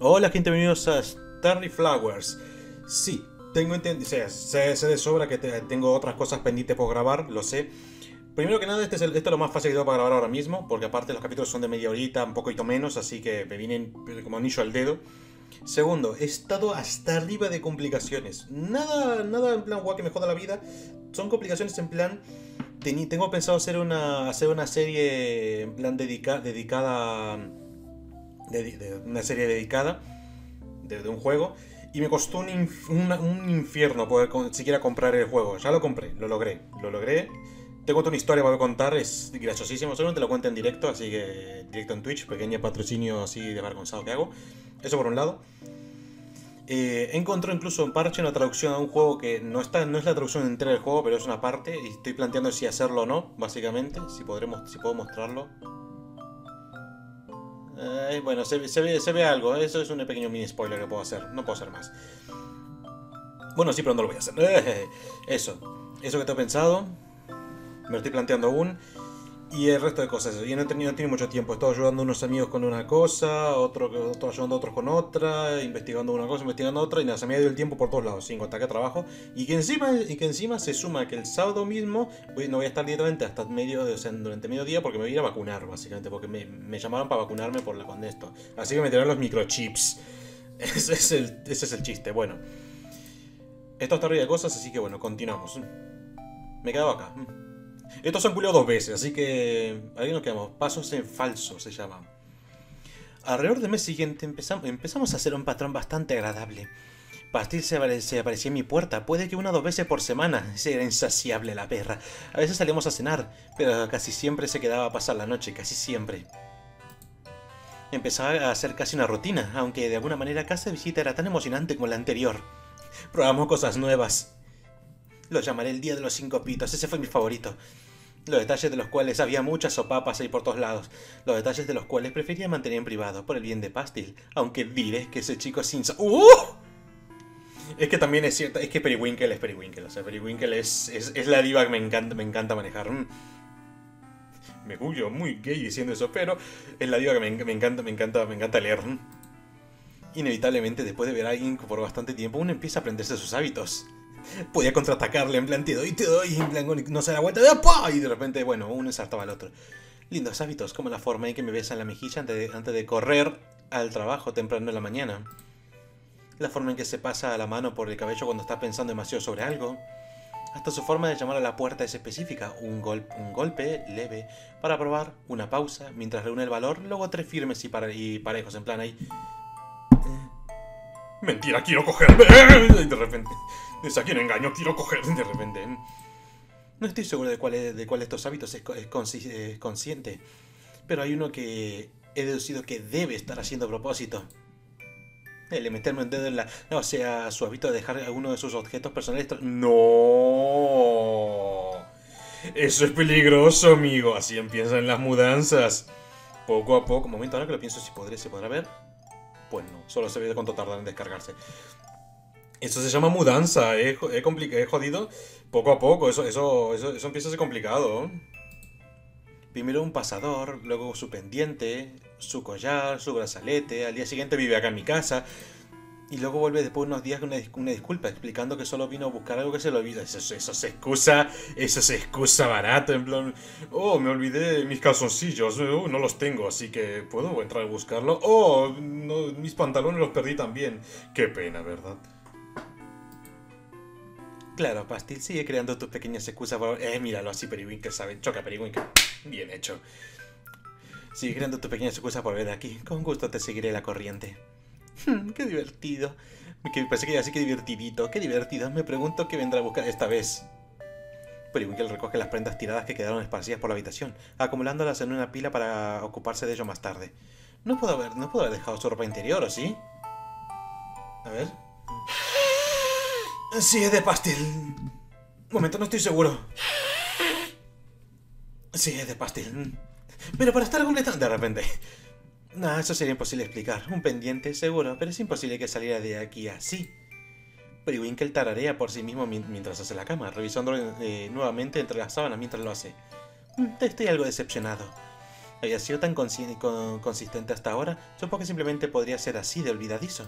Hola gente, bienvenidos a Starry Flowers. Sí, tengo entendido, sé de sobra que tengo otras cosas pendientes por grabar, lo sé. Primero que nada, este es lo más fácil que tengo para grabar ahora mismo, porque aparte los capítulos son de media horita, un poquito menos, así que me vienen como anillo al dedo. Segundo, he estado hasta arriba de complicaciones. Nada en plan guau que me joda la vida. Son complicaciones en plan. Tengo pensado hacer una serie en plan dedicada. Una serie dedicada de un juego. Y me costó un infierno poder siquiera comprar el juego. Ya lo compré, lo logré. Lo logré. Tengo toda una historia para contar, es graciosísimo. Solo te lo cuento en directo, así que directo en Twitch, pequeño patrocinio así de avergonzado que hago. Eso por un lado. Encontré incluso en parche una traducción a un juego que no es la traducción entera del juego, pero es una parte. Y estoy planteando si hacerlo o no, básicamente. Si puedo mostrarlo. Bueno, se ve algo. Eso es un pequeño mini spoiler que puedo hacer. No puedo hacer más. Bueno, sí, pero no lo voy a hacer. Eso que te he pensado. Me lo estoy planteando aún. Y el resto de cosas. Yo no he tenido mucho tiempo. He estado ayudando a unos amigos con una cosa, otro ayudando a otros con otra, investigando una cosa, investigando otra, y nada, se me ha ido el tiempo por todos lados, sin contar que trabajo. Y que encima se suma que el sábado mismo no voy a estar directamente hasta durante mediodía porque me voy a ir a vacunar, básicamente, porque me llamaron para vacunarme con esto. Así que me tiraron los microchips. Ese es el chiste. Bueno, esto está arriba de cosas, así que bueno, continuamos. Me he quedado acá. Estos han culiado dos veces, así que ahí nos quedamos. Pasos en falso se llama. Alrededor del mes siguiente empezamos a hacer un patrón bastante agradable. Pastil se aparecía en mi puerta, puede que 1 o 2 veces por semana. Era insaciable la perra. A veces salíamos a cenar, pero casi siempre se quedaba a pasar la noche, casi siempre. Empezaba a ser casi una rutina, aunque de alguna manera cada visita era tan emocionante como la anterior. Probamos cosas nuevas. Lo llamaré el Día de los 5 pitos, ese fue mi favorito. Los detalles de los cuales había muchas sopapas ahí por todos lados. Los detalles de los cuales prefería mantener en privado por el bien de Pastil. Aunque diré que ese chico sin... Es que también es cierto, es que Periwinkle es Periwinkle. O sea, Periwinkle es la diva que me encanta manejar. Me huyo muy gay diciendo eso, pero es la diva que me encanta leer. Inevitablemente, después de ver a alguien por bastante tiempo, uno empieza a aprenderse sus hábitos. Podía contraatacarle, en plan, te doy, en plan, no se da vuelta, y de repente, bueno, uno ensartaba al otro. Lindos hábitos, como la forma en que me besa en la mejilla antes de correr al trabajo temprano en la mañana. La forma en que se pasa la mano por el cabello cuando está pensando demasiado sobre algo. Hasta su forma de llamar a la puerta es específica. Un golpe leve para probar, una pausa, mientras reúne el valor, luego 3 firmes y parejos, en plan ahí. Mentira, quiero cogerme. Y de repente. Es aquí un engaño, quiero coger de repente. No estoy seguro de cuál de estos hábitos es consciente, pero hay uno que he deducido que debe estar haciendo a propósito. El de meterme un dedo en la... No, o sea, su hábito de dejar alguno de sus objetos personales... ¡No! Eso es peligroso, amigo. Así empiezan las mudanzas. Poco a poco. Momento, ahora que lo pienso, se podrá ver. Pues no, solo se ve cuánto tardan en descargarse. Eso se llama mudanza, he jodido poco a poco, eso empieza a ser complicado. Primero un pasador, luego su pendiente, su collar, su brazalete, al día siguiente vive acá en mi casa, y luego vuelve después de unos días con una disculpa, explicando que solo vino a buscar algo que se le olvidó. Eso se excusa barato, en plan, oh, me olvidé mis calzoncillos, no los tengo, así que puedo entrar a buscarlo. Oh, no, mis pantalones los perdí también. Qué pena, ¿verdad? Claro, Pastil, sigue creando tus pequeñas excusas por... míralo así, Periwinkle, ¿sabes? Choca, Periwinkle. Bien hecho. Sigue creando tus pequeñas excusas por ver aquí. Con gusto te seguiré la corriente. Qué divertido. Pensé que iba así, qué divertidito. Qué divertido. Me pregunto qué vendrá a buscar esta vez. Periwinkle recoge las prendas tiradas que quedaron esparcidas por la habitación, acumulándolas en una pila para ocuparse de ello más tarde. No puedo haber dejado su ropa interior, ¿o sí? A ver... Sí, es de Pastil. Un momento, no estoy seguro. Sí, es de Pastil. Pero para estar completamente... De repente... Nah, eso sería imposible explicar. Un pendiente, seguro, pero es imposible que saliera de aquí así. Periwinkle tararea por sí mismo mientras hace la cama, revisándolo nuevamente entre las sábanas mientras lo hace. Estoy algo decepcionado. había sido tan consistente hasta ahora. Supongo que simplemente podría ser así de olvidadizo.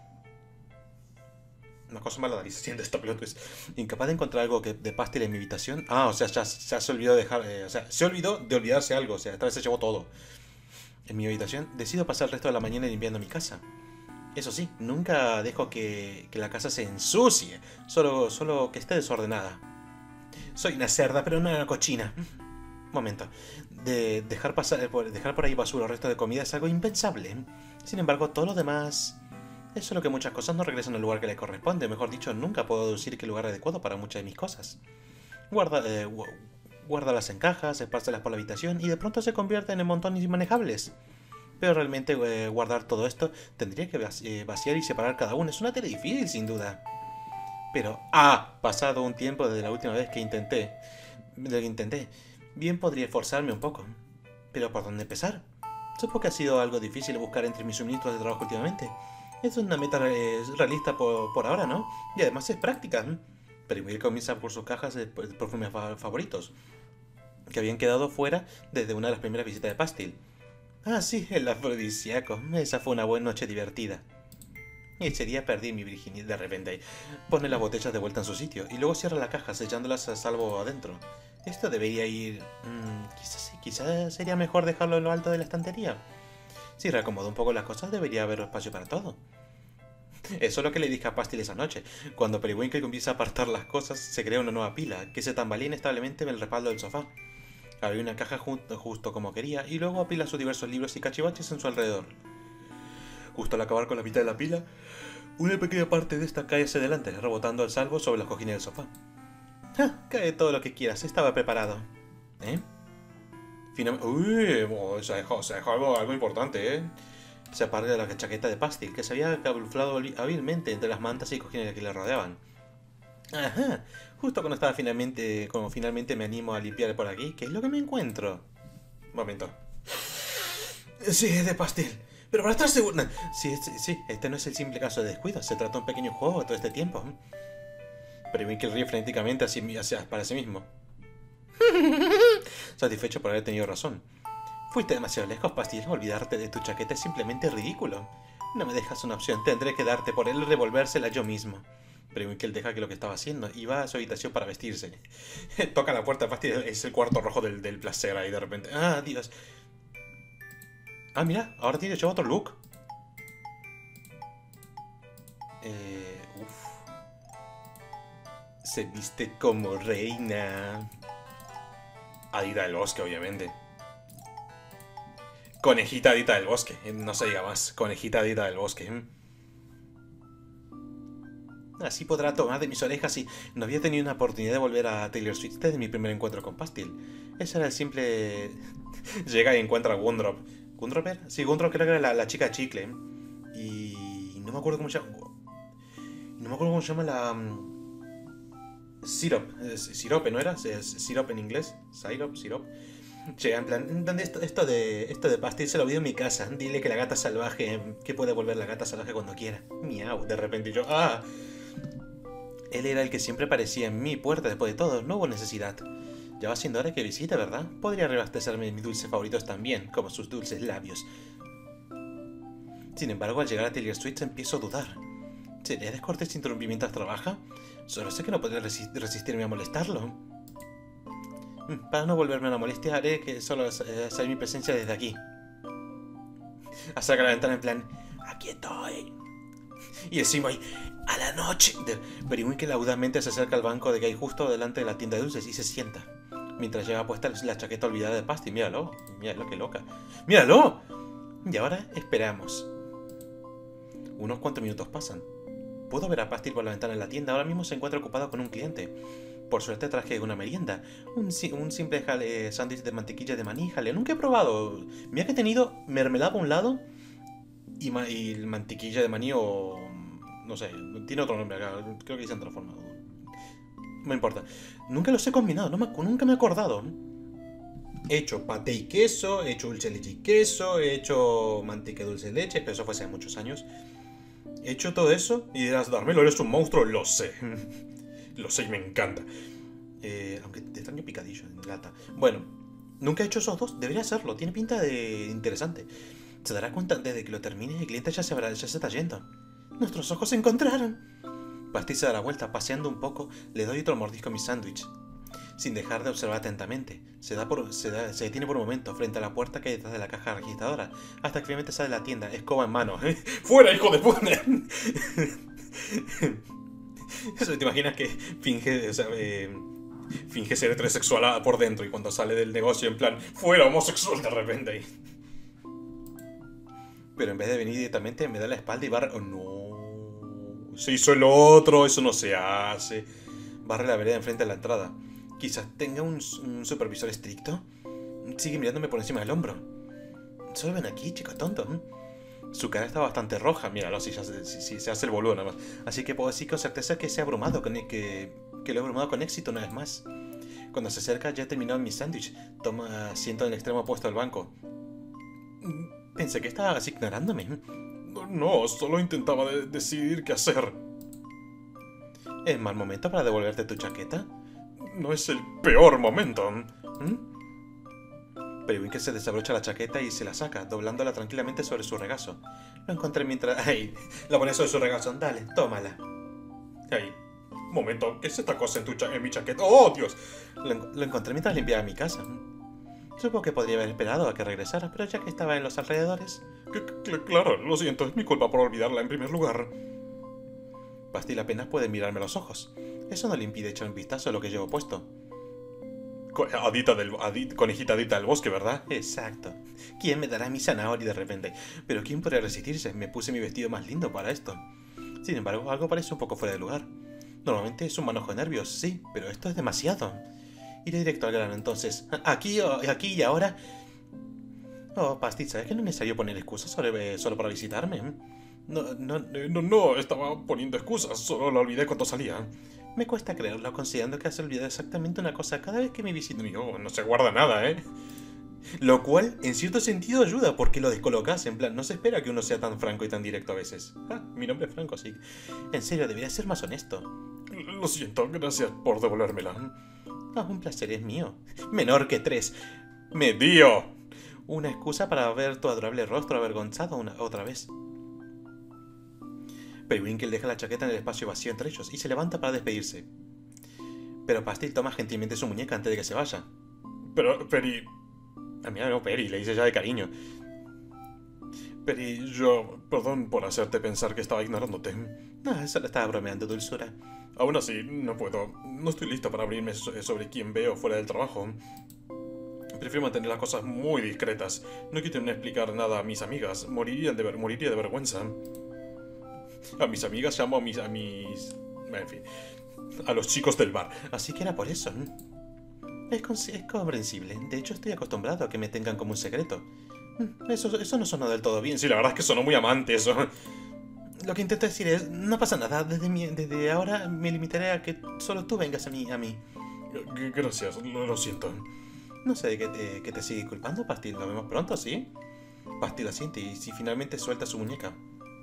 Una cosa mala dice siendo esta plot twist. Incapaz de encontrar algo de pastel en mi habitación. Ah, o sea, ya se olvidó de dejar. O sea, se olvidó de olvidarse algo. O sea, esta vez se llevó todo. En mi habitación, decido pasar el resto de la mañana limpiando mi casa. Eso sí, nunca dejo que la casa se ensucie. Solo que esté desordenada. Soy una cerda, pero no una cochina. Momento. Dejar por ahí basura o resto de comida es algo impensable. Sin embargo, todo lo demás... Es solo que muchas cosas no regresan al lugar que le corresponde. Mejor dicho, nunca puedo deducir qué lugar adecuado para muchas de mis cosas. Guárdalas en cajas, espárcelas por la habitación y de pronto se convierten en montones inmanejables. Pero realmente guardar todo esto tendría que vaciar y separar cada uno. Es una tarea difícil, sin duda. Pero, pasado un tiempo desde la última vez que intenté. Bien podría esforzarme un poco. Pero ¿por dónde empezar? Supongo que ha sido algo difícil buscar entre mis suministros de trabajo últimamente. Es una meta realista por ahora, ¿no? Y además es práctica. Pero Will comienza por sus cajas de perfumes favoritos, que habían quedado fuera desde una de las primeras visitas de Pastil. Ah, sí, el afrodisíaco. Esa fue una buena noche divertida. Y ese día perdí mi virginidad de repente. Pone las botellas de vuelta en su sitio y luego cierra la caja sellándolas a salvo adentro. Esto debería ir... quizás sería mejor dejarlo en lo alto de la estantería. Si reacomodo un poco las cosas, debería haber espacio para todo. Eso es lo que le dije a Pastil esa noche. Cuando Periwinkle comienza a apartar las cosas, se crea una nueva pila, que se tambalea inestablemente en el respaldo del sofá. Abre una caja justo como quería, y luego apila sus diversos libros y cachivaches en su alrededor. Justo al acabar con la mitad de la pila, una pequeña parte de esta cae hacia adelante, rebotando al salvo sobre los cojines del sofá. Cae todo lo que quieras, estaba preparado. Finalmente... se ha dejado algo importante, Se aparta de la chaqueta de Pastil, que se había camuflado hábilmente entre las mantas y cojines que le rodeaban. Ajá, justo cuando finalmente me animo a limpiar por aquí, ¿qué es lo que me encuentro? Momento. Sí, es de Pastil. Pero para estar seguro... Sí, este no es el simple caso de descuido, se trata de un pequeño juego todo este tiempo. Pero Winkle ríe frenéticamente para sí mismo. Satisfecho por haber tenido razón. Fuiste demasiado lejos, Pastil. Olvidarte de tu chaqueta es simplemente ridículo. No me dejas una opción, tendré que darte por él y revolvérsela yo mismo. Pero Winkle deja que lo que estaba haciendo y va a su habitación para vestirse. Toca la puerta, Pastil. Es el cuarto rojo del placer ahí de repente. Ah, Dios. Ah, mira, ahora tiene yo otro look. Se viste como reina. Adita del bosque, obviamente. Conejita Adita del bosque. No se diga más. Conejita Adita del bosque. Así podrá tomar de mis orejas y no había tenido una oportunidad de volver a Taylor Swift desde mi primer encuentro con Pastil. Ese era el simple... Llega y encuentra a Gundrop. ¿Gundrop era? Sí, Gundrop creo que era la chica chicle. Y no me acuerdo cómo se llama... No me acuerdo cómo se llama la... Syrup. Sirope, ¿no era? Syrup en inglés. Syrup. Che, en plan, esto de Pastil se lo vi en mi casa. Dile que la gata salvaje, que puede volver la gata salvaje cuando quiera. Miau, de repente yo, Él era el que siempre aparecía en mi puerta después de todo, no hubo necesidad. Ya va siendo hora que visite, ¿verdad? Podría reabastecerme de mis dulces favoritos también, como sus dulces labios. Sin embargo, al llegar a Taylor Swift empiezo a dudar. ¿Sería descortés interrumpir mientras trabaja? Solo sé que no podré resistirme a molestarlo. Para no volverme una molestia, haré que solo salir mi presencia desde aquí. Acerca la ventana en plan, aquí estoy. Y encima hay, a la noche. Periwinkle audazmente se acerca al banco que hay justo delante de la tienda de dulces y se sienta. Mientras lleva puesta la chaqueta olvidada de Pastil. Míralo, qué loca. ¡Míralo! Y ahora esperamos. Unos cuantos minutos pasan. Puedo ver a Pastil por la ventana de la tienda. Ahora mismo se encuentra ocupado con un cliente. Por suerte traje una merienda. Un simple sándwich de mantequilla de maní. Jale, nunca he probado. Mira que he tenido mermelada por un lado y mantequilla de maní o... No sé, tiene otro nombre acá. Creo que dicen de otra forma. No me importa. Nunca los he combinado. Nunca me he acordado. He hecho paté y queso. He hecho dulce de leche y queso. He hecho manteca dulce de leche. Pero eso fue hace muchos años. He hecho todo eso y dirás, Darmelo, eres un monstruo. Lo sé. Lo sé y me encanta. Aunque te extraño picadillo en lata. Bueno, Nunca he hecho esos dos, debería hacerlo, tiene pinta de interesante. Se dará cuenta desde que lo termine y el cliente ya se está yendo. Nuestros ojos se encontraron. Basti se da la vuelta, paseando un poco, le doy otro mordisco a mi sándwich. Sin dejar de observar atentamente, se detiene por un momento frente a la puerta que hay detrás de la caja registradora, hasta que finalmente sale de la tienda, escoba en mano. ¡Fuera, hijo de puta! Eso, ¿te imaginas que finge ser heterosexual por dentro y cuando sale del negocio en plan, ¡fuera, homosexual! De repente ahí. Pero en vez de venir directamente me da la espalda y barre... ¡Oh, no! Se hizo el otro, eso no se hace. Barre la vereda enfrente de la entrada. Quizás tenga un supervisor estricto. Sigue mirándome por encima del hombro. Solo ven aquí, chico tonto. Su cara está bastante roja. Míralo, si se hace el boludo nada más. Así que puedo decir con certeza que se ha abrumado que lo he abrumado con éxito una vez más. Cuando se acerca ya he terminado mi sándwich. Toma asiento en el extremo opuesto del banco. Pensé que estabas ignorándome. No, solo intentaba decidir qué hacer. ¿Es mal momento para devolverte tu chaqueta? No es el peor momento. Periwinkle se desabrocha la chaqueta y se la saca, doblándola tranquilamente sobre su regazo. Lo encontré mientras... ¡Ay! La pone sobre su regazo. Dale, tómala. ¡Ay! Momento, ¿qué es esta cosa en mi chaqueta? ¡Oh, Dios! Lo encontré mientras limpiaba mi casa. Supongo que podría haber esperado a que regresara, pero ya que estaba en los alrededores... Claro, lo siento, es mi culpa por olvidarla en primer lugar. Bastille apenas puede mirarme a los ojos. Eso no le impide echar un vistazo a lo que llevo puesto. Conejita adita del bosque, ¿verdad? Exacto. ¿Quién me dará mi zanahoria de repente? Pero ¿quién podría resistirse? Me puse mi vestido más lindo para esto. Sin embargo, algo parece un poco fuera de lugar. Normalmente es un manojo de nervios, sí, pero esto es demasiado. Iré directo al grano, entonces. Aquí y ahora... Oh, Basti, ¿sabes que no es necesario poner excusas solo para visitarme? No, estaba poniendo excusas, solo lo olvidé cuando salía. Me cuesta creerlo, considerando que has olvidado exactamente una cosa cada vez que me visitas. No se guarda nada, ¿eh? Lo cual, en cierto sentido, ayuda, porque lo descolocas. En plan, no se espera que uno sea tan franco y tan directo a veces. Mi nombre es Franco, sí. En serio, debería ser más honesto. Lo siento, gracias por devolvérmela. Un placer es mío. Menor que 3. ¡Me dio! Una excusa para ver tu adorable rostro avergonzado otra vez. Periwinkle deja la chaqueta en el espacio vacío entre ellos y se levanta para despedirse. Pero Bastille toma gentilmente su muñeca antes de que se vaya. Pero, Peri... mira, no, Peri, le dice ya de cariño. Peri, perdón por hacerte pensar que estaba ignorándote. Solo estaba bromeando, dulzura. Aún así, no puedo. No estoy listo para abrirme sobre quién veo fuera del trabajo. Prefiero mantener las cosas muy discretas. No quiero explicar nada a mis amigas. Moriría de vergüenza. A mis amigas llamo a mis... En fin. A los chicos del bar. Así que era por eso. Es comprensible. De hecho, estoy acostumbrado a que me tengan como un secreto. Eso no sonó del todo bien. Sí, la verdad es que sonó muy amante eso. Lo que intento decir es, no pasa nada. Desde ahora me limitaré a que solo tú vengas a mí. Gracias, lo siento. No sé de qué te sigue culpando, Bastille. Nos vemos pronto, ¿sí? Bastille asiente y si finalmente suelta su muñeca.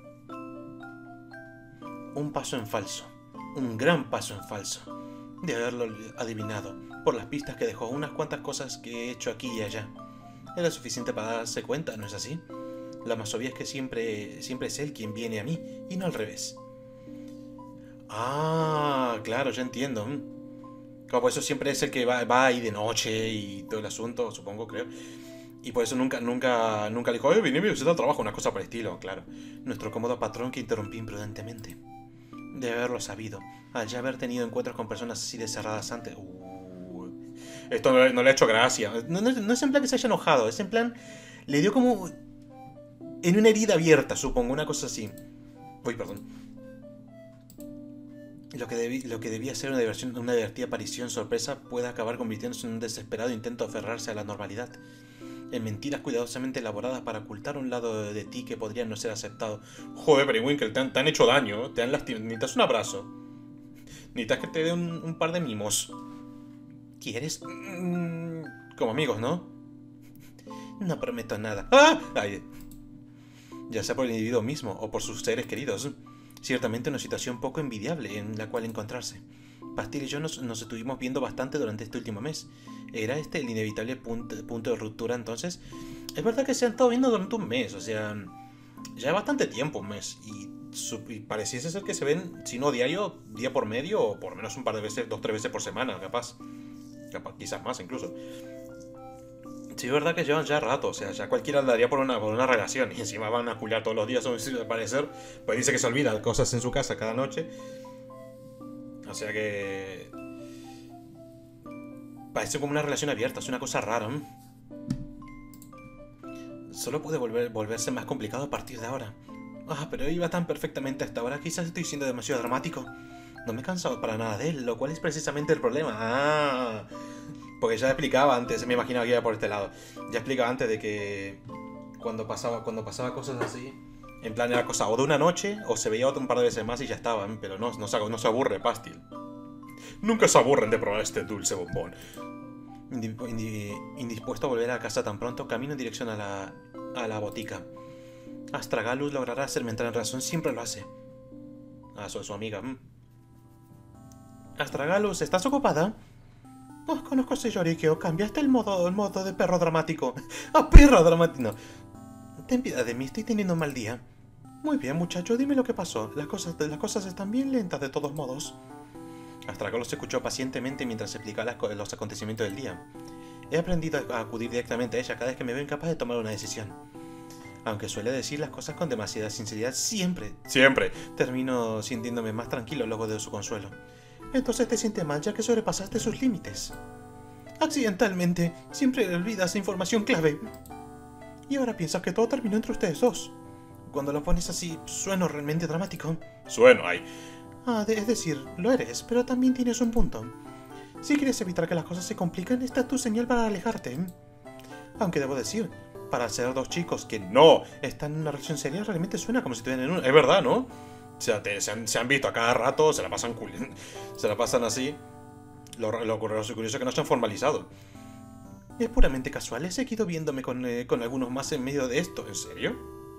Un paso en falso. Un gran paso en falso. De haberlo adivinado, por las pistas que dejó, unas cuantas cosas que he hecho aquí y allá. Era suficiente para darse cuenta, ¿no es así? La más obvia es que siempre es él quien viene a mí, y no al revés. Claro, ya entiendo. Como por eso siempre es el que va ahí de noche y todo el asunto, supongo, creo. Y por eso nunca le dijo, vine a visitar el trabajo, una cosa por el estilo, claro. Nuestro cómodo patrón que interrumpí imprudentemente. De haberlo sabido, al ya haber tenido encuentros con personas así de cerradas antes. Esto no le ha hecho gracia. No es en plan que se haya enojado, es en plan... Le dio como... en una herida abierta, supongo, una cosa así. Perdón. Lo que debía ser una divertida aparición sorpresa puede acabar convirtiéndose en un desesperado intento de aferrarse a la normalidad. En mentiras cuidadosamente elaboradas para ocultar un lado de ti que podría no ser aceptado. Joder, Periwinkle, te han hecho daño, te han lastimado. Necesitas un abrazo. Necesitas que te dé un par de mimos. ¿Quieres? Como amigos, ¿no? No prometo nada. Ya sea por el individuo mismo o por sus seres queridos. Ciertamente una situación poco envidiable en la cual encontrarse. Pastil y yo nos estuvimos viendo bastante durante este último mes. ¿Era este el inevitable punto de ruptura entonces? Es verdad que se han estado viendo durante un mes, o sea, ya es bastante tiempo, un mes. Y pareciese ser que se ven, si no diario, día por medio, o por lo menos un par de veces, 2 o 3 veces por semana, capaz. Quizás más incluso. Sí, es verdad que llevan ya rato, o sea, ya cualquiera daría por una relación. Y encima van a culiar todos los días, al parecer. Pues dice que se olvida cosas en su casa cada noche. O sea que... parece como una relación abierta, es una cosa rara. Solo puede volverse más complicado a partir de ahora. Pero iba tan perfectamente hasta ahora, quizás estoy siendo demasiado dramático. No me he cansado para nada de él, lo cual es precisamente el problema. Porque ya explicaba antes, me imaginaba que iba por este lado. Ya explicaba antes de que cuando pasaba cosas así, en plan era cosa o de una noche, o se veía otro un par de veces más y ya estaban, pero no se aburre, Pastil. Nunca se aburren de probar este dulce bombón. Indispuesto a volver a casa tan pronto, camino en dirección a la botica. Astragalus logrará hacerme entrar en razón, siempre lo hace. Soy su amiga. Astragalus, ¿estás ocupada? Conozco a ese lloriqueo. Cambiaste el modo de perro dramático. Perro dramático! No. Ten piedad de mí, estoy teniendo un mal día. Muy bien, muchacho, dime lo que pasó. Las cosas están bien lentas de todos modos. Astragalus escuchó pacientemente mientras explicaba los acontecimientos del día. He aprendido a acudir directamente a ella cada vez que me veo incapaz de tomar una decisión. Aunque suele decir las cosas con demasiada sinceridad, siempre termino sintiéndome más tranquilo luego de su consuelo. Entonces te sientes mal ya que sobrepasaste sus límites. Accidentalmente, siempre olvidas información clave. Y ahora piensas que todo terminó entre ustedes dos. Cuando lo pones así, sueno realmente dramático. Sueno, ay. Es decir, lo eres, pero también tienes un punto. Si quieres evitar que las cosas se compliquen, esta es tu señal para alejarte. Aunque debo decir, para ser dos chicos que no están en una relación seria, realmente suena como si estuvieran en una. Es verdad, ¿no? O sea, se han visto a cada rato, se la pasan cool. Se la pasan así. Lo curioso es que no se han formalizado. Es puramente casual, he seguido viéndome con algunos más en medio de esto. ¿En serio?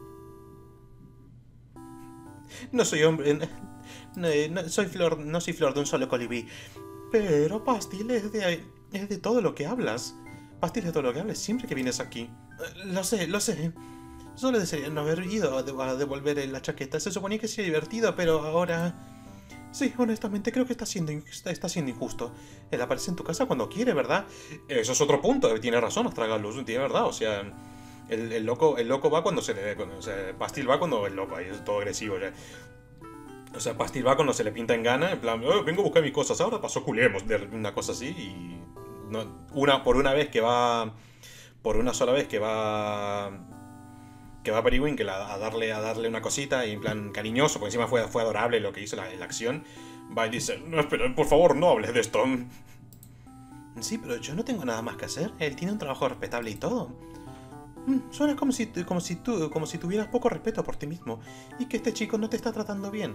No soy hombre. No soy flor de un solo colibrí. Pero Pastil es de todo lo que hablas. Pastil es de todo lo que hablas siempre que vienes aquí. Lo sé. Solo desearía no haber ido a devolver la chaqueta. Se suponía que sería divertido, pero ahora... Sí, honestamente creo que está siendo injusto. Él aparece en tu casa cuando quiere, ¿verdad? Eso es otro punto. Tiene razón, Astragalus. Tiene verdad, o sea... El loco va cuando se le... O sea, Pastil va cuando es loco. Ahí es todo agresivo ya. O sea, Pastil va cuando se le pinta en gana. En plan, vengo a buscar mis cosas. Ahora pasó culemos. De una cosa así y... No, por una sola vez que va a Periwinkle a darle una cosita y en plan cariñoso, porque encima fue adorable lo que hizo la acción, va y dice, no, espera, por favor, no hables de esto. Sí, pero yo no tengo nada más que hacer. Él tiene un trabajo respetable y todo. Suena como si tuvieras poco respeto por ti mismo y que este chico no te está tratando bien.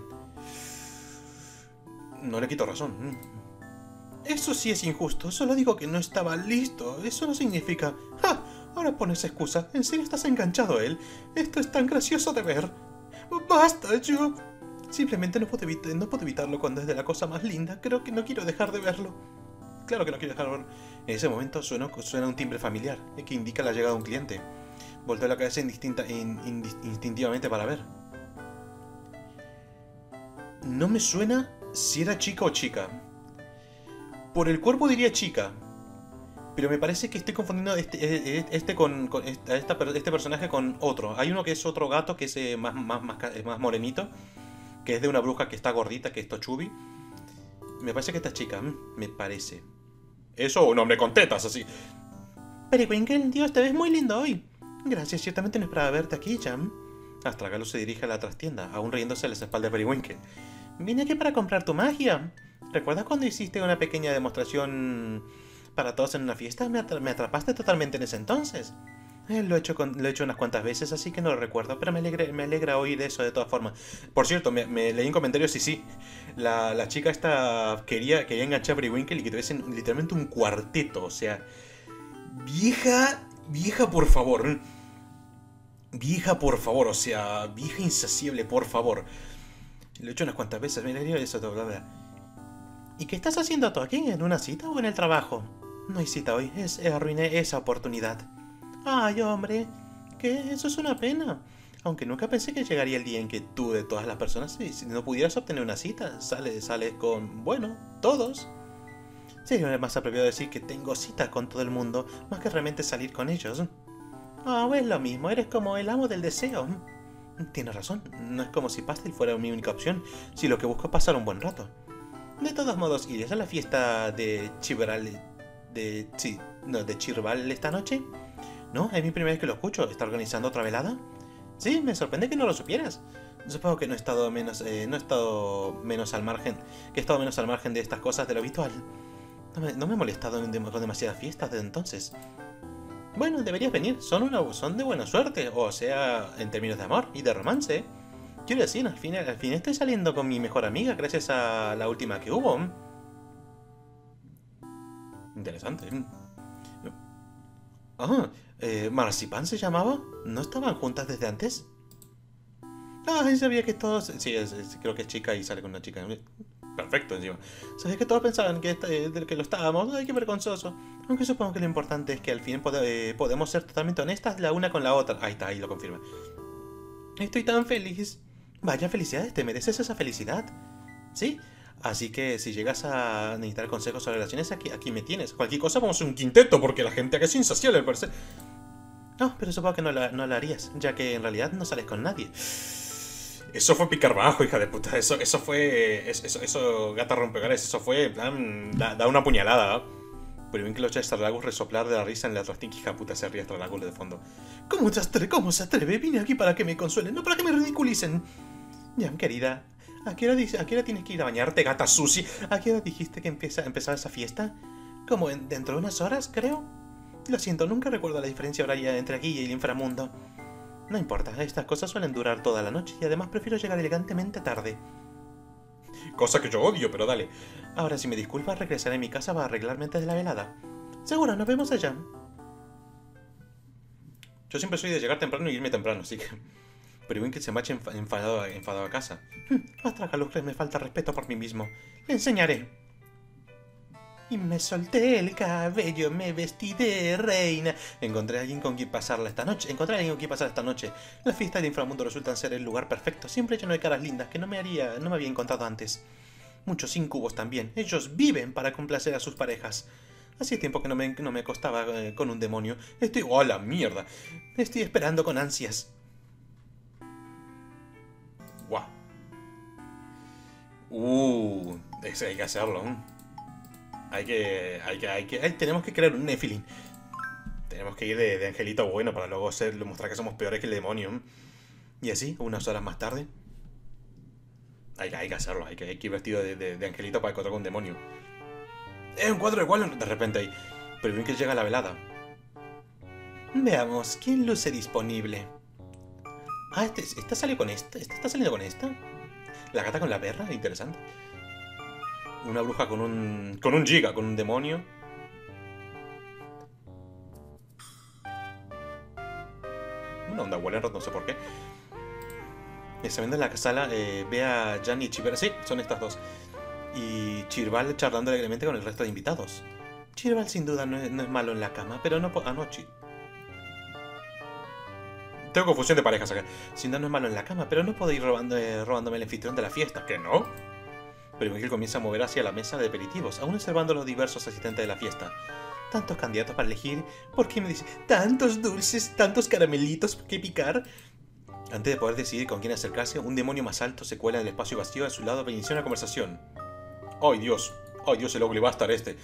No le quito razón. Eso sí es injusto, solo digo que no estaba listo. Eso no significa... ¡Ja! Ahora pones excusa. ¿En serio estás enganchado a él? Esto es tan gracioso de ver. ¡Basta! Yo... Simplemente no puedo evitarlo cuando es de la cosa más linda. Creo que no quiero dejar de verlo. Claro que no quiero dejar de verlo. En ese momento suena un timbre familiar, que indica la llegada de un cliente. Volteo la cabeza instintivamente para ver. No me suena si era chica o chica. Por el cuerpo diría chica, pero me parece que estoy confundiendo este personaje con otro. Hay uno que es otro gato que es más morenito, que es de una bruja que está gordita, que es Tochubi. Me parece que esta es chica, me parece. Eso, un hombre con tetas, así. Periwinkle, Dios, te ves muy lindo hoy. Gracias, ciertamente no esperaba verte aquí, Jam. Astragalus se dirige a la trastienda, aún riéndose a las espaldas de Periwinkle. Vine aquí para comprar tu magia. ¿Recuerdas cuando hiciste una pequeña demostración para todos en una fiesta? Me atrapaste totalmente en ese entonces. Lo he hecho unas cuantas veces, así que no lo recuerdo, pero me alegra oír eso de todas formas. Por cierto, me leí en comentarios, sí. La chica esta quería enganchar a Periwinkle y que tuviesen literalmente un cuarteto, o sea... Vieja, por favor. Vieja, por favor, o sea, vieja insaciable, por favor. Lo he hecho unas cuantas veces, me leí eso, bla, bla. ¿Y qué estás haciendo tú aquí? ¿En una cita o en el trabajo? No hay cita hoy, arruiné esa oportunidad. Ay, hombre, que eso es una pena. Aunque nunca pensé que llegaría el día en que tú, de todas las personas, si no pudieras obtener una cita, sales con, bueno, todos. Sería más apropiado decir que tengo cita con todo el mundo, más que realmente salir con ellos. Ah, es lo mismo, eres como el amo del deseo. Tienes razón, no es como si Pastel fuera mi única opción, si lo que busco es pasar un buen rato. De todos modos, ¿irías a la fiesta de Chirval de Chirval esta noche? No, es mi primera vez que lo escucho. ¿Está organizando otra velada? Sí, me sorprende que no lo supieras. Supongo que no he estado menos al margen, que he estado menos al margen de estas cosas de lo habitual. No me he molestado con demasiadas fiestas desde entonces. Bueno, deberías venir. Son de buena suerte, o sea, en términos de amor y de romance. Quiero decir, al fin estoy saliendo con mi mejor amiga gracias a la última que hubo. Interesante. Ah, ¿Marzipan se llamaba? ¿No estaban juntas desde antes? Ah, sabía que todos... Sí, creo que es chica y sale con una chica. Perfecto, encima. Sabía que todos pensaban que lo estábamos. Ay, qué vergonzoso. Aunque supongo que lo importante es que al fin podemos ser totalmente honestas la una con la otra. Ahí está, ahí lo confirma. Estoy tan feliz. Vaya, felicidades, te mereces esa felicidad. ¿Sí? Así que si llegas a necesitar consejos sobre relaciones, aquí me tienes. Cualquier cosa vamos a hacer un quinteto, porque la gente acá es insaciable al parecer. No, pero supongo que no lo harías, ya que en realidad no sales con nadie. Eso fue picar bajo, hija de puta. Eso fue... Eso, gata rompehogares. Eso fue, en plan, da una puñalada, ¿no? Pero bien que lo echa Starlagus resoplar de la risa en la trastinca, hija puta, se ríe Starlagus de fondo. ¿Cómo se atreve? Vine aquí para que me consuelen, no para que me ridiculicen. Ya, querida, ¿a qué hora tienes que ir a bañarte, gata sushi? ¿A qué hora dijiste que empezaba esa fiesta? ¿Como dentro de unas horas, creo? Lo siento, nunca recuerdo la diferencia horaria entre aquí y el inframundo. No importa, estas cosas suelen durar toda la noche y además prefiero llegar elegantemente tarde. Cosa que yo odio, pero dale. Ahora, si me disculpas, regresaré a mi casa para arreglarme antes de la velada. Seguro, nos vemos allá. Yo siempre soy de llegar temprano y irme temprano, así que... Pero Winkle se marcha enfadado a casa. Astragaluz, me falta respeto por mí mismo. Le enseñaré. Y me solté el cabello, me vestí de reina. Encontré a alguien con quien pasarla esta noche. Las fiestas del inframundo resultan ser el lugar perfecto, siempre lleno de caras lindas que no me había encontrado antes. Muchos incubos también. Ellos viven para complacer a sus parejas. Hacía tiempo que no me acostaba con un demonio. ¡Oh, la mierda! Estoy esperando con ansias. Guau. Hay que hacerlo. Tenemos que crear un Nephilim. Tenemos que ir de angelito bueno para luego mostrar que somos peores que el demonio. Y así, unas horas más tarde. Hay que hacerlo, hay que ir vestido de angelito para encontrar con un demonio. Es un cuadro igual de repente ahí. Pero bien que llega la velada. Veamos, ¿quién luce disponible? Ah, ¿esta salió con esta? ¿Esta está saliendo con esta? La gata con la perra, interesante. Una bruja con un giga, con un demonio. Una onda Wallenrod, no sé por qué. Examinando la sala, ve a Jan y Chirval. Sí, son estas dos. Y Chirval charlando alegremente con el resto de invitados. Chirval sin duda no es malo en la cama, pero no anoche. Tengo confusión de parejas acá. Sin duda no es malo en la cama, pero no puedo ir robándome el anfitrión de la fiesta. ¿Que no? Pero Miguel comienza a mover hacia la mesa de aperitivos, aún observando a los diversos asistentes de la fiesta. Tantos candidatos para elegir. ¿Por qué me dice tantos dulces, tantos caramelitos que picar? Antes de poder decidir con quién acercarse, un demonio más alto se cuela en el espacio vacío a su lado para iniciar una conversación. ¡Ay, Dios! ¡Ay, Dios, el ugly va a estar este!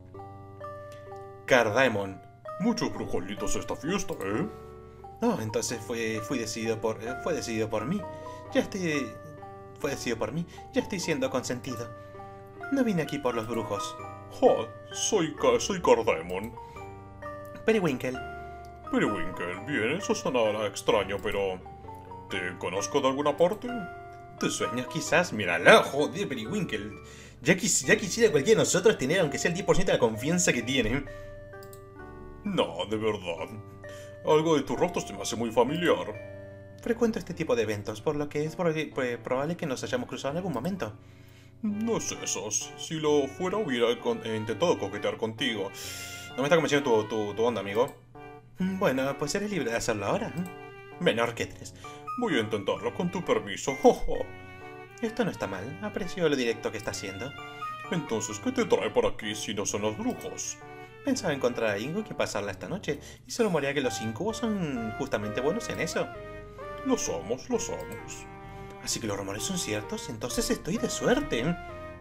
Cardaemon. Muchos brujolitos esta fiesta, ¿eh? No, entonces fue decidido por mí. Fue decidido por mí. Ya estoy siendo consentido. No vine aquí por los brujos. ¡Ja! Soy Cardaemon. Periwinkle. Periwinkle, bien, eso sonará extraño, pero... ¿te conozco de alguna parte? ¿Tus sueños quizás? Mírala, joder, Periwinkle. Ya quisiera cualquiera de nosotros tener aunque sea el 10% de la confianza que tiene. No, de verdad. Algo de tu rostro se me hace muy familiar. Frecuento este tipo de eventos, por lo que es probable que nos hayamos cruzado en algún momento. No es eso. Si lo fuera, hubiera intentado coquetear contigo. No me está convenciendo tu onda, amigo. Bueno, pues eres libre de hacerlo ahora. Menor que tres. Voy a intentarlo con tu permiso. Esto no está mal. Aprecio lo directo que está haciendo. Entonces, ¿qué te trae por aquí si no son los brujos? Pensaba encontrar a Ingo que pasarla esta noche, y se rumorea que los incubos son justamente buenos en eso. Lo somos, lo somos. Así que los rumores son ciertos, entonces estoy de suerte.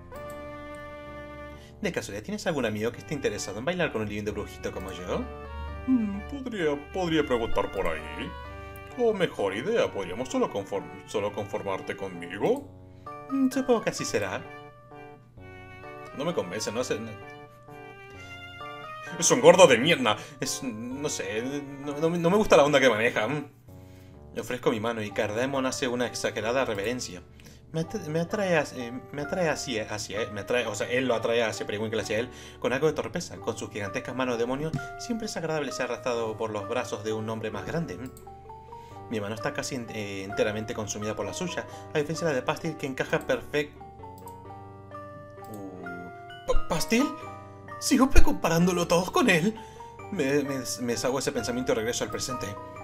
¿De casualidad tienes algún amigo que esté interesado en bailar con un lindo brujito como yo? Podría preguntar por ahí. O mejor idea, ¿podríamos solo conformarte conmigo? Supongo que así será. No me convence, no sé. Es un gordo de mierda. No sé, no me gusta la onda que maneja. Le ofrezco mi mano y Cardamon hace una exagerada reverencia. Me atrae hacia él, o sea, él lo atrae hacia Periwinkle hacia él con algo de torpeza. Con sus gigantescas manos de demonio, siempre es agradable ser arrastrado por los brazos de un hombre más grande. Mi mano está casi enteramente consumida por la suya, a diferencia de la de Pastil, que encaja perfecto. ¿Pastil? ¿Sigo comparándolo todos con él? Me deshago ese pensamiento y regreso al presente.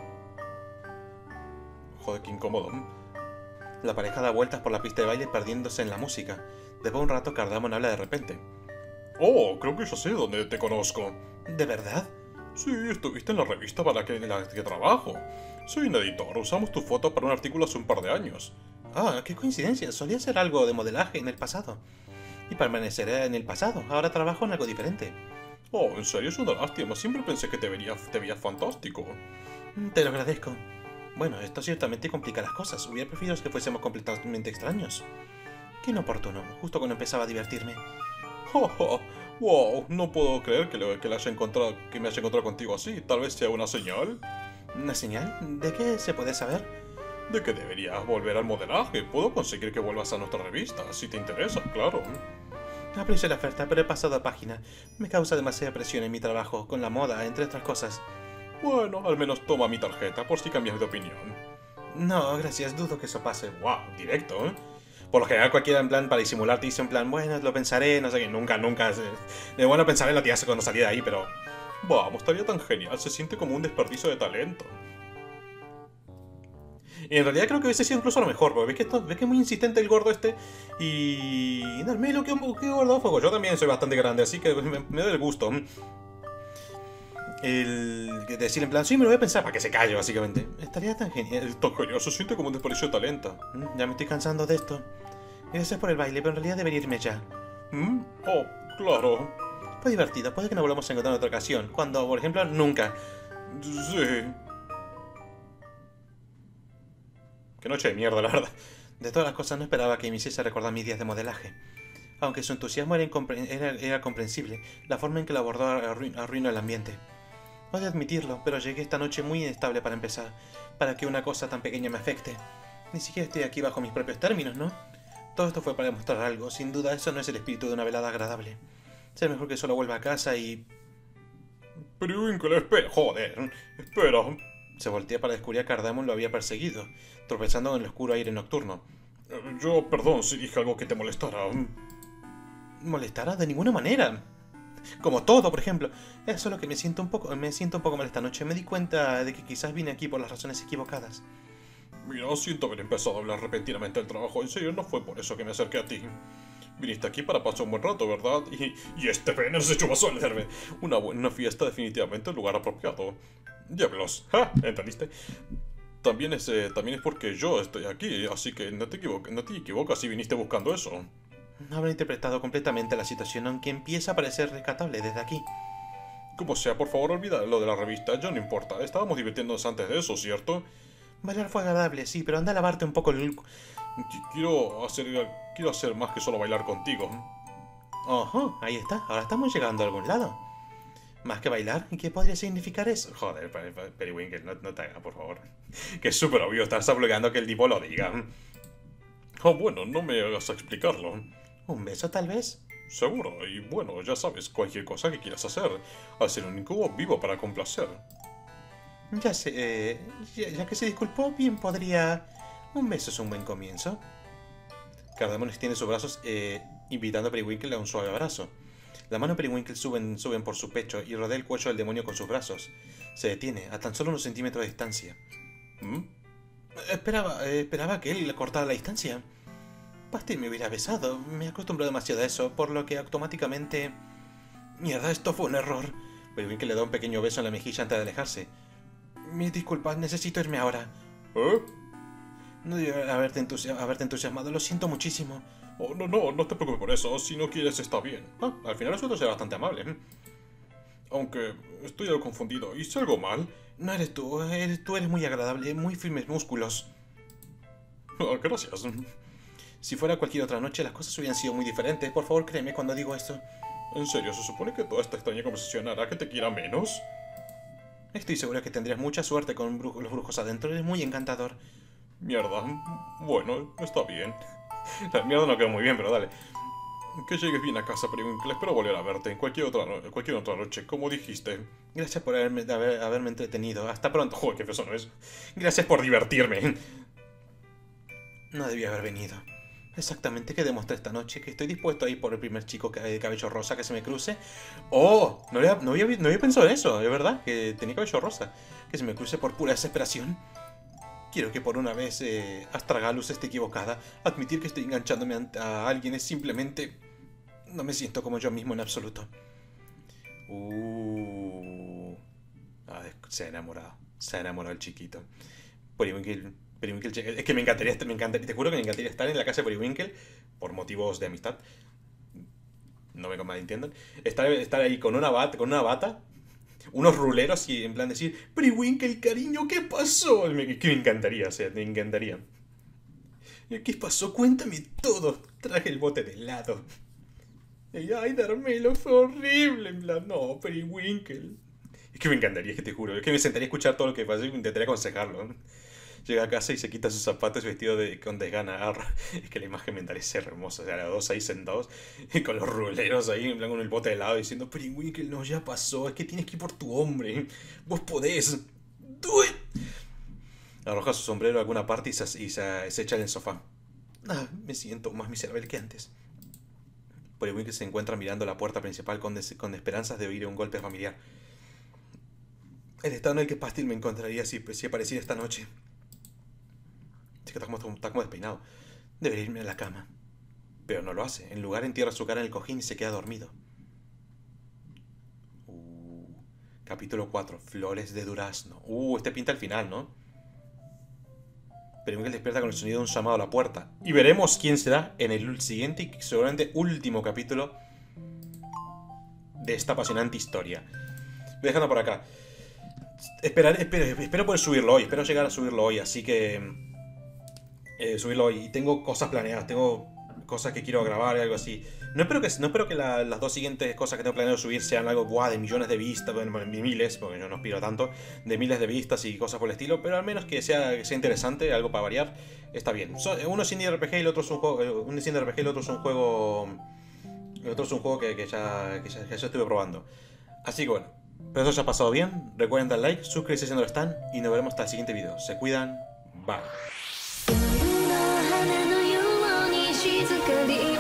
Joder, qué incómodo. La pareja da vueltas por la pista de baile perdiéndose en la música. Después de un rato, Cardamon habla de repente. Oh, creo que yo sé dónde te conozco. ¿De verdad? Sí, estuviste en la revista para la que trabajo. Soy un editor, usamos tu foto para un artículo hace un par de años. Ah, qué coincidencia, solía hacer algo de modelaje en el pasado. Y permaneceré en el pasado, ahora trabajo en algo diferente. Oh, en serio, es una lástima, siempre pensé que te verías fantástico. Te lo agradezco. Bueno, esto ciertamente complica las cosas, hubiera preferido que fuésemos completamente extraños. Qué inoportuno, justo cuando empezaba a divertirme. Wow, no puedo creer que me haya encontrado contigo así, tal vez sea una señal. ¿Una señal? ¿De qué se puede saber? De que deberías volver al modelaje. Puedo conseguir que vuelvas a nuestra revista, si te interesa, claro. Aprecio la oferta, pero he pasado a página. Me causa demasiada presión en mi trabajo, con la moda, entre otras cosas. Bueno, al menos toma mi tarjeta, por si cambias de opinión. No, gracias, dudo que eso pase. Wow, directo, ¿eh? Por lo general cualquiera en plan, para disimular, te dice en plan, bueno, lo pensaré, no sé qué, nunca. De bueno, pensaré lo tiraste cuando salí de ahí, pero... Vamos, estaría tan genial, se siente como un desperdicio de talento. Y en realidad creo que hubiese sido incluso lo mejor, porque ves que es muy insistente el gordo este. Y... Darme que gordo fuego. Yo también soy bastante grande, así que me da el gusto. El decir en plan, sí, me lo voy a pensar para que se calle, básicamente. Estaría tan genial. Tan genial, se siente como un desperdicio de talento. Ya me estoy cansando de esto. Gracias por el baile, pero en realidad debería irme ya. Oh, claro. Fue divertido, puede que nos volvamos a encontrar en otra ocasión. Cuando, por ejemplo, nunca. Sí. Qué noche de mierda, la verdad. De todas las cosas, no esperaba que me hiciese recordar mis días de modelaje. Aunque su entusiasmo era comprensible, la forma en que lo abordó arruinó el ambiente. Odio admitirlo, pero llegué esta noche muy inestable para empezar, para que una cosa tan pequeña me afecte. Ni siquiera estoy aquí bajo mis propios términos, ¿no? Todo esto fue para demostrar algo, sin duda eso no es el espíritu de una velada agradable. Será mejor que solo vuelva a casa y... Periwinkle, espera, joder, espera. Se voltea para descubrir a Cardamon lo había perseguido, tropezando en el oscuro aire nocturno. Perdón si dije algo que te molestara. ¿Molestara? De ninguna manera. Como todo, por ejemplo. Es solo que me siento un poco mal esta noche. Me di cuenta de que quizás vine aquí por las razones equivocadas. Mira, siento haber empezado a hablar repentinamente del trabajo. En serio, no fue por eso que me acerqué a ti. Viniste aquí para pasar un buen rato, ¿verdad? Y este pene se echó a solerme. Una fiesta definitivamente el lugar apropiado. Diablos, ¡ja! ¿Entendiste? También es porque yo estoy aquí, así que no te equivocas si viniste buscando eso. Habré interpretado completamente la situación, aunque empieza a parecer rescatable desde aquí. Como sea, por favor, olvida lo de la revista, ya no importa. Estábamos divirtiéndonos antes de eso, ¿cierto? Bailar fue agradable, sí, pero anda a lavarte un poco el... Quiero hacer más que solo bailar contigo. Ojo, ahí está, ahora estamos llegando a algún lado. ¿Más que bailar? ¿Qué podría significar eso? Joder, Periwinkle, no te hagas, por favor. Que es súper obvio, estás obligando a que el tipo lo diga. Oh, bueno, no me hagas explicarlo. ¿Un beso, tal vez? Seguro, y bueno, ya sabes, cualquier cosa que quieras hacer. Hacer un incubo vivo para complacer. Ya sé, ya que se disculpó, bien podría... Un beso es un buen comienzo. Cardamom extiende sus brazos, invitando a Periwinkle a un suave abrazo. La mano de Periwinkle suben por su pecho y rodea el cuello del demonio con sus brazos. Se detiene, a tan solo unos centímetros de distancia. ¿Mm? Esperaba que él le cortara la distancia. Pastil me hubiera besado. Me acostumbro demasiado a eso, por lo que automáticamente... Mierda, esto fue un error. Periwinkle le da un pequeño beso en la mejilla antes de alejarse. Mis disculpas, necesito irme ahora. ¿Eh? No debí haberte entusiasmado, lo siento muchísimo. Oh, no te preocupes por eso. Si no quieres, está bien. Al final resulta ser bastante amable. Aunque estoy algo confundido. ¿Hice algo mal? No eres tú eres muy agradable, muy firmes músculos. Gracias. Si fuera cualquier otra noche, las cosas hubieran sido muy diferentes. Por favor, créeme cuando digo esto. ¿En serio? ¿Se supone que toda esta extraña conversación hará que te quiera menos? Estoy seguro que tendrías mucha suerte con los brujos adentro. Eres muy encantador. Mierda. Bueno, está bien. La mierda no quedó muy bien, pero dale. Que llegues bien a casa, Periwinkle. Espero volver a verte en cualquier otra noche, como dijiste. Gracias por haberme entretenido. Hasta pronto. Joder, qué feo no es. Gracias por divertirme. No debía haber venido. Exactamente, ¿qué demostré esta noche? Que estoy dispuesto a ir por el primer chico de cabello rosa que se me cruce. ¡Oh! No había pensado en eso, es verdad, que tenía cabello rosa. Que se me cruce por pura desesperación. Quiero que por una vez Astragalus esté equivocada. Admitir que estoy enganchándome a alguien es simplemente... No me siento como yo mismo en absoluto. Se ha enamorado. Se ha enamorado el chiquito. Periwinkle, es que me encantaría, te juro que me encantaría estar en la casa de Periwinkle por motivos de amistad. No me malentiendan. Estar ahí con una bata, unos ruleros y en plan decir, Periwinkle, cariño, ¿qué pasó? Que me encantaría, o sea, me encantaría. ¿Qué pasó? Cuéntame todo. Traje el bote de helado. Y, ay, Darmelo, fue horrible. En plan, no, Periwinkle. Es que me encantaría, es que te juro. Es que me sentaría a escuchar todo lo que pasa y intentaría aconsejarlo. Llega a casa y se quita sus zapatos vestido con desgana. Es que la imagen mental es hermosa. O sea, los dos ahí sentados y con los ruleros ahí, en plan con el bote de helado, diciendo, Periwinkle, no, ya pasó. Es que tienes que ir por tu hombre. Vos podés. Do it. Arroja su sombrero a alguna parte y se echa en el sofá. Me siento más miserable que antes. Periwinkle se encuentra mirando la puerta principal con esperanzas de oír un golpe familiar. El estado en el que Pastil me encontraría si apareciera esta noche. Es que está como despeinado. Debería irme a la cama. Pero no lo hace. En lugar entierra su cara en el cojín y se queda dormido. Capítulo 4. Flores de durazno. Este pinta el final, ¿no? Periwinkle despierta con el sonido de un llamado a la puerta. Y veremos quién será en el siguiente y seguramente último capítulo de esta apasionante historia. Voy dejando por acá. Espero poder subirlo hoy. Espero llegar a subirlo hoy. Así que... subirlo hoy. Y tengo cosas planeadas. Tengo cosas que quiero grabar y algo así. No espero que las dos siguientes cosas que tengo planeado subir sean algo de millones de vistas, bueno, de miles, porque yo no aspiro tanto, de miles de vistas y cosas por el estilo, pero al menos que sea interesante, algo para variar, está bien. Uno es indie RPG y el otro es un juego. Uno es indie RPG y el otro es un juego. El otro es un juego que ya estuve probando. Así que bueno, pero eso ya ha pasado bien. Recuerden dar like, suscribirse si no lo están y nos veremos hasta el siguiente video. Se cuidan, bye.